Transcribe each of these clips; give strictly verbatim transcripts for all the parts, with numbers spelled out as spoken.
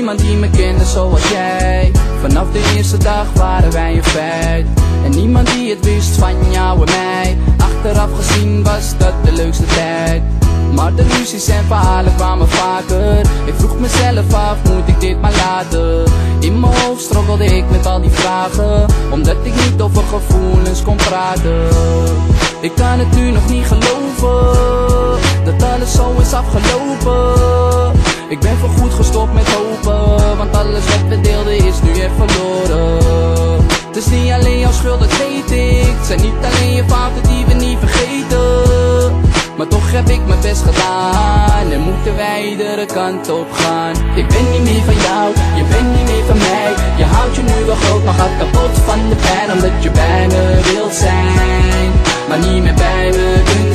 niemand die me kende zoals jij. Vanaf de eerste dag waren wij een feit. En niemand die het wist van jou en mij. Achteraf gezien was dat de leukste tijd. Maar de ruzies en verhalen kwamen vaker. Ik vroeg mezelf af, moet ik dit maar laten? In mijn hoofd struggelde ik met al die vragen, omdat ik niet over gevoelens kon praten. Ik kan het nu nog niet geloven, dat alles zo is afgelopen. Ik ben voorgoed gestopt met hopen, want alles wat we deelden is nu echt verloren. Het is niet alleen jouw schuld, dat weet ik. Het zijn niet alleen je fouten die we niet vergeten. Maar toch heb ik mijn best gedaan en moeten wij iedere kant op gaan. Ik ben niet meer van jou, je bent niet meer van mij. Je houdt je nu wel groot, maar gaat kapot van de pijn, omdat je bij me wilt zijn, maar niet meer bij me kunt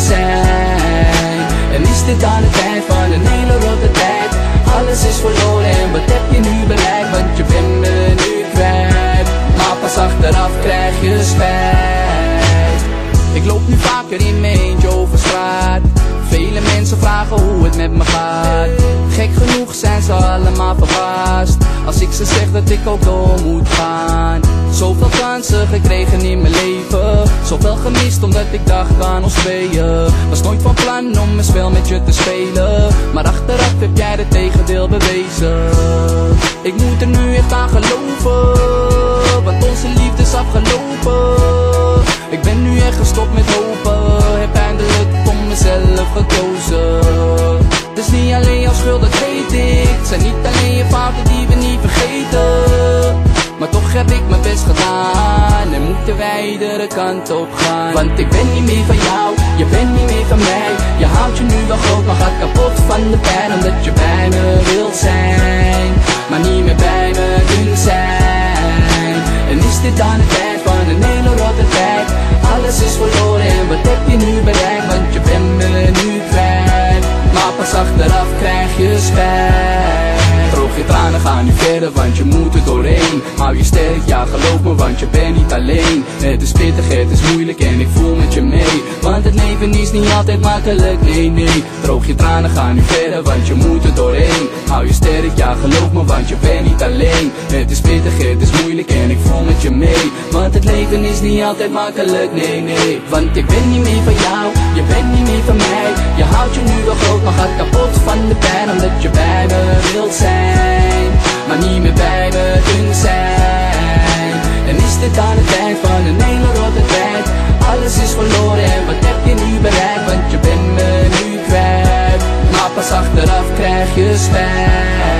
zijn. En is dit dan het eind van een hele rotte tijd? Alles is verloren en wat heb je nu bereikt? Want je bent me nu kwijt, maar pas achteraf krijg je spijt. Ik loop nu vaker in mijn eentje over straat. Vele mensen vragen hoe het met me gaat. Gek genoeg zijn ze allemaal verbaasd als ik ze zeg dat ik ook door moet gaan. Zoveel kansen gekregen in mijn leven, zoveel gemist omdat ik dacht aan ons tweeën. Was nooit van plan om een spel met je te spelen, maar achteraf heb jij het tegendeel bewezen. Ik moet er nu echt aan geloven, want onze liefde is afgelopen. Ik ben nu echt gestopt met hopen, heb eindelijk voor mezelf gekozen. Het is niet alleen jouw schuld, dat weet ik. Het zijn niet alleen je fouten die we niet vergeten. Maar toch heb ik mijn best gedaan en moeten wij iedere kant op gaan. Want ik ben niet meer van jou, je bent niet meer van mij. Je houdt je nu wel groot, maar gaat kapot van de pijn, omdat je bij me wilt zijn, maar niet meer bij me kunt zijn. En is dit dan het eind van een hele rotte tijd? Alles is verloren en wat heb je nu bereikt? Want je bent me nu kwijt, maar pas achteraf krijg je spijt. Droog je tranen, ga nu verder, want je moet er doorheen. Hou je sterk, ja geloof me, want je bent niet alleen. Het is pittig, het is moeilijk en ik voel met je mee. Want het leven is niet altijd makkelijk, nee nee. Droog je tranen, ga nu verder, want je moet er doorheen. Hou je sterk, ja geloof me, want je bent niet alleen. Het is pittig, het is moeilijk en ik voel met je mee. Want het leven is niet altijd makkelijk, nee nee. Want ik ben niet meer van jou, je bent niet meer van mij. Je houdt je nu wel groot, maar gaat kapot van de pijn, omdat je bij me wilt zijn, maar niet meer bij me kunt zijn. En is dit dan het eind van een hele rotte tijd? Alles is verloren en wat heb je nu bereikt? Want je bent me nu kwijt, maar pas achteraf krijg je spijt.